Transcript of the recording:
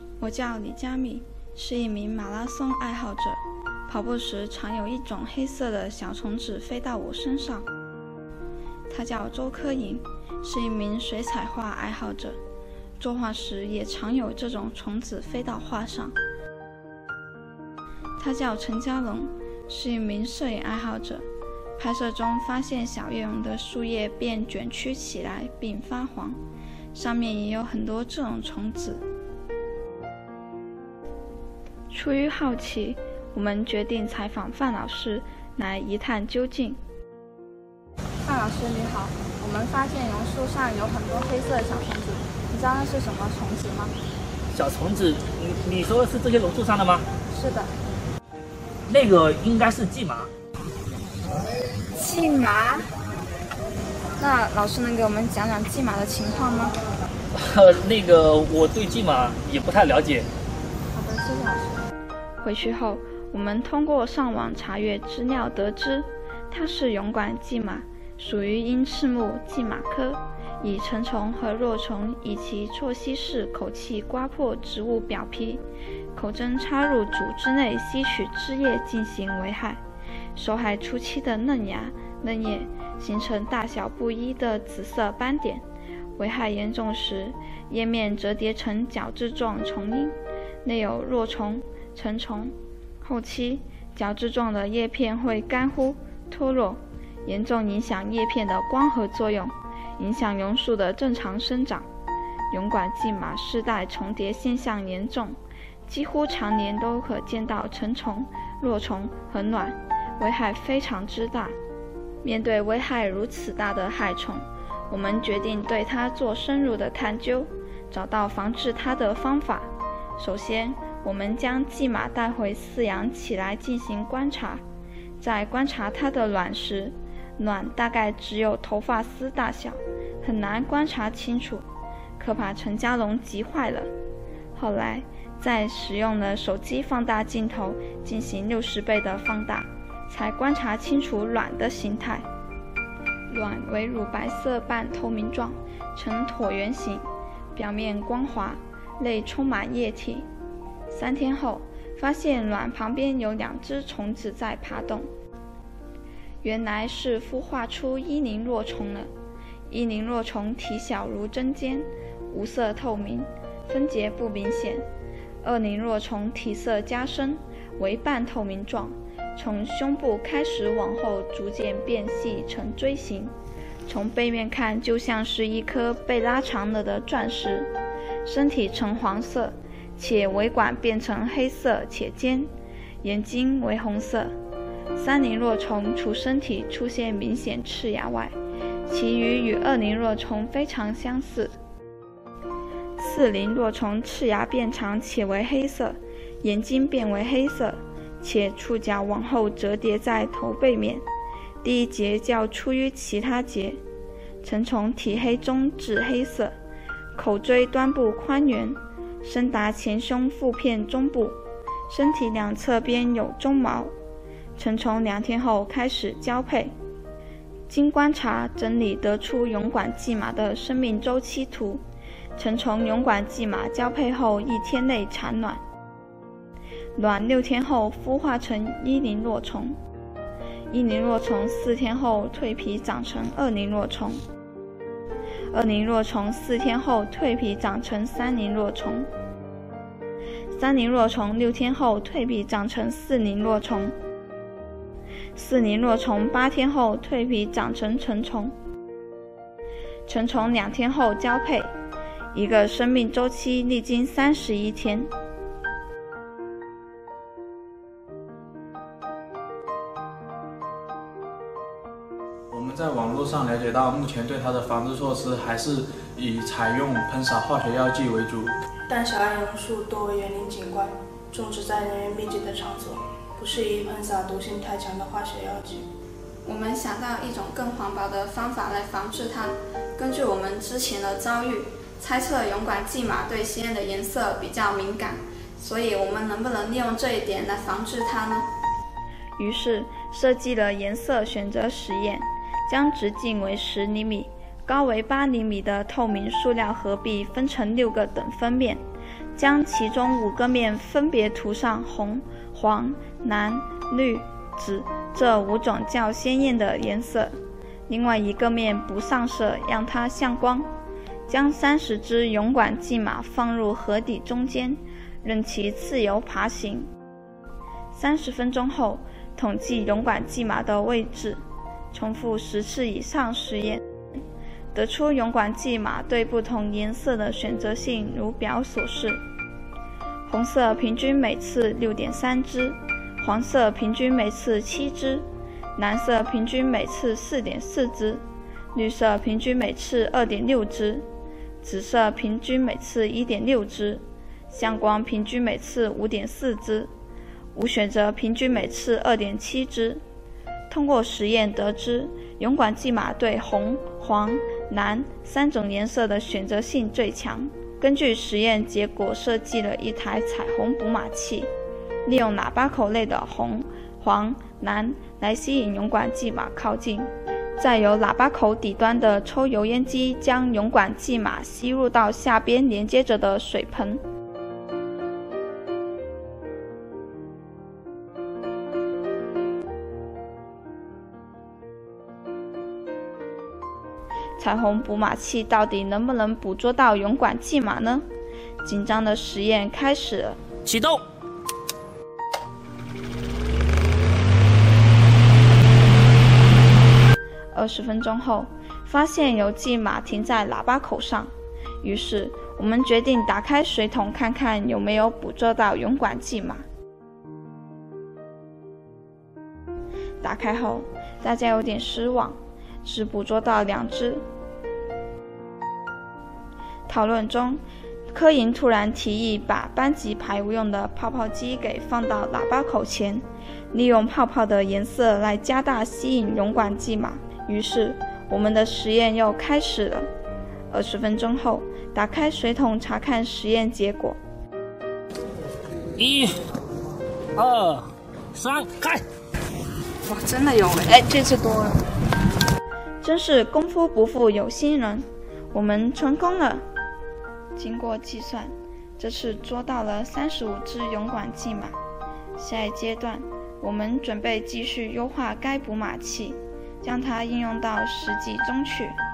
我叫李佳敏，是一名马拉松爱好者。跑步时常有一种黑色的小虫子飞到我身上。他叫周科颖，是一名水彩画爱好者。作画时也常有这种虫子飞到画上。他叫陈家龙，是一名摄影爱好者。拍摄中发现小叶榕的树叶便卷曲起来并发黄，上面也有很多这种虫子。出于好奇，我们决定采访范老师来一探究竟。范老师你好，我们发现榕树上有很多黑色的小虫子，你知道那是什么虫子吗？ 小虫子，你说的是这些榕树上的吗？ 是的。 那个应该是蓟麻。 蓟麻？那老师能给我们讲讲蓟麻的情况吗？ 那个我对蓟麻也不太了解。 好的，谢谢老师。回去后，我们通过上网查阅资料得知，它是蛹管蓟麻，属于鹰翅目蓟麻科，以成虫和若虫以其啜吸式口器刮破植物表皮，口针插入组织内吸取汁液进行危害。受害初期的嫩芽、嫩叶形成大小不一的紫色斑点，危害严重时，叶面折叠成角质状虫缨，内有若虫、成虫。后期角质状的叶片会干枯、脱落，严重影响叶片的光合作用，影响榕树的正常生长。蛹管蓟麻世代重叠现象严重，几乎常年都可见到成虫、若虫和卵，危害非常之大。面对危害如此大的害虫，我们决定对它做深入的探究，找到防治它的方法。首先，我们将蓟麻带回饲养起来进行观察。在观察它的卵时，卵大概只有头发丝大小，很难观察清楚，可把陈家龙急坏了。后来，在使用了手机放大镜头进行60倍的放大，才观察清楚卵的形态。卵为乳白色半透明状，呈椭圆形，表面光滑，内充满液体。3天后，发现卵旁边有2只虫子在爬动，原来是孵化出伊宁若虫了。伊宁若虫体小如针尖，无色透明，分节不明显。二宁若虫体色加深，为半透明状，从胸部开始往后逐渐变细成锥形，从背面看就像是一颗被拉长了的钻石，身体呈黄色，且尾管变成黑色且尖，眼睛为红色。三宁若虫除身体出现明显赤芽外，其余与二宁若虫非常相似。四宁若虫赤芽变长且为黑色，眼睛变为黑色，且触角往后折叠在头背面，第一节较粗于其他节。成虫体黑中至黑色，口锥端部宽圆，深达前胸腹片中部，身体两侧边有鬃毛。成虫2天后开始交配。经观察整理得出蛹管蓟麻的生命周期图。成虫蛹管蓟麻交配后1天内产卵，卵6天后孵化成一宁若虫，一宁若虫4天后蜕皮长成二宁若虫，二宁若虫4天后蜕皮长成三宁若虫，三宁若虫6天后蜕皮长成四宁若虫，四宁若虫8天后蜕皮长成成虫。成虫2天后交配，一个生命周期历经31天。 我们在网络上了解到，目前对它的防治措施还是以采用喷洒化学药剂为主。 但小桉榕树多为园林景观，种植在人员密集的场所，不适宜喷洒毒性太强的化学药剂。 我们想到一种更环保的方法来防治它。根据我们之前的遭遇，猜测蛹管蓟麻对鲜艳的颜色比较敏感，所以我们能不能利用这一点来防治它呢？于是设计了颜色选择实验，将直径为10厘米、高为8厘米的透明塑料合璧分成6个等分面， 将其中5个面分别涂上红、黄、蓝、绿、紫这5种较鲜艳的颜色，另外1个面不上色，让它向光。将30只勇敢蓟马放入河底中间，任其自由爬行。30分钟后，统计勇敢蓟马的位置，重复10次以上实验，得出勇敢蓟马对不同颜色的选择性如表所示：红色平均每次 6.3 只，黄色平均每次7只，蓝色平均每次 4.4 只，绿色平均每次 2.6 只，紫色平均每次 1.6 只，向光平均每次 5.4 只，无选择平均每次 2.7 只。通过实验得知，勇敢蓟马对红、黄、蓝3种颜色的选择性最强。根据实验结果设计了一台彩虹捕马器，利用喇叭口内的红、黄、蓝来吸引勇敢蓟马靠近，再由喇叭口底端的抽油烟机将勇敢蓟马吸入到下边连接着的水盆。彩虹捕马器到底能不能捕捉到勇敢蓟马呢？紧张的实验开始了， 启动。 20分钟后，发现有蓟马停在喇叭口上，于是我们决定打开水桶看看有没有捕捉到勇敢蓟马。打开后，大家有点失望，只捕捉到2只。讨论中，柯营突然提议把班级排污用的泡泡机给放到喇叭口前，利用泡泡的颜色来加大吸引勇敢蓟马。于是我们的实验又开始了。20分钟后，打开水桶查看实验结果。 1、2、3，开！ 哇，真的有哎，这次多了。 真是功夫不负有心人，我们成功了。经过计算，这次捉到了35只勇敢蓟马。下一阶段，我们准备继续优化该捕马器，将它应用到实际中去。